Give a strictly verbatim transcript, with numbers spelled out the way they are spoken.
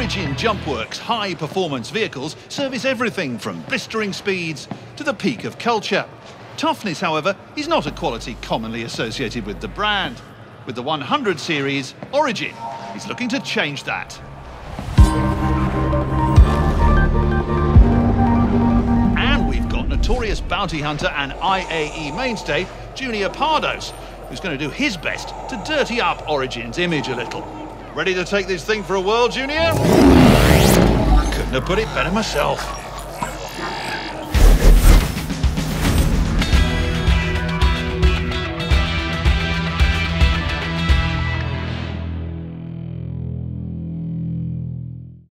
Origin Jumpworks high-performance vehicles service everything from blistering speeds to the peak of culture. Toughness, however, is not a quality commonly associated with the brand. With the one hundred series, Origin is looking to change that. And we've got notorious bounty hunter and I A E mainstay, Junior Pardos, who's going to do his best to dirty up Origin's image a little. Ready to take this thing for a whirl, Junior? Couldn't have put it better myself.